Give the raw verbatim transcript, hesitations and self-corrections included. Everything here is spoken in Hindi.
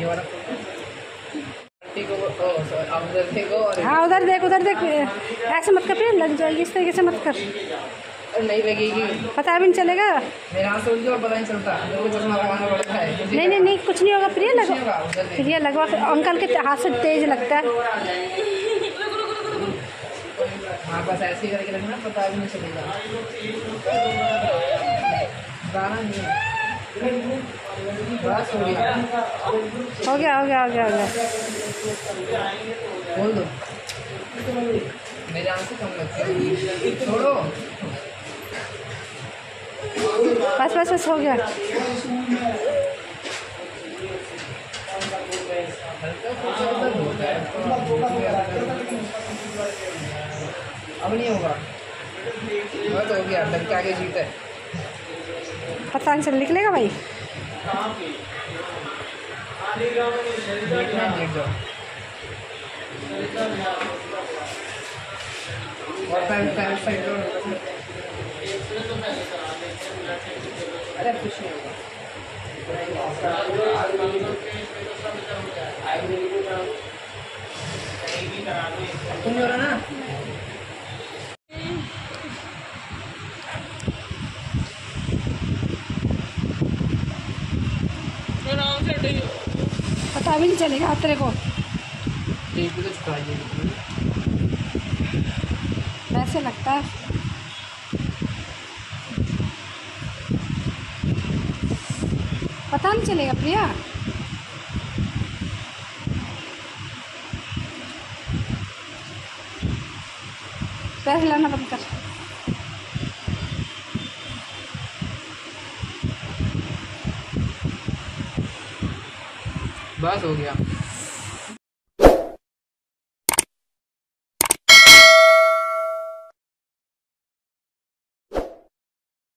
ये वाला ठीक है। ओ सॉरी, आप उधर देखो और हाँ उधर देख, उधर देख, ऐसे मत कर प्रिया, लग जाएगी, इस तरीके से मत कर। नहीं लगेगी, पता भी नहीं चलेगा। मेरे हाथ से उठ जाओ, पता नहीं चलता, मेरे को चश्मा लगाना पड़ता है। नहीं नहीं नहीं, कुछ नहीं होगा प्रिया, कुछ नहीं होगा, लगवा उधर देख। प्रिया लगवा, अंकल के हाथ से तेज लगता है। हाँ बस ऐसे ही करके रखना, पता भी नहीं चलेगा। गाना नहीं है। बस हो गया हो गया हो गया हो गया हो गया। बोल दो, मेरे आंख से कम लगता है, छोड़ो। बस बस बस हो गया। अब नहीं होगा, बस हो गया, डर के आगे जीत है। पता नहीं चल निकलेगा भाई। देखना है, देख दो। और पैर पैर साइड लो। अरे कुछ नहीं होगा, कुछ नहीं हो रहा ना। पता भी नहीं चलेगा तेरे को। देख भी तो चुकाइए, वैसे लगता है। पता नहीं चलेगा प्रिया। पैर हिलाना बंद कर। बस हो गया।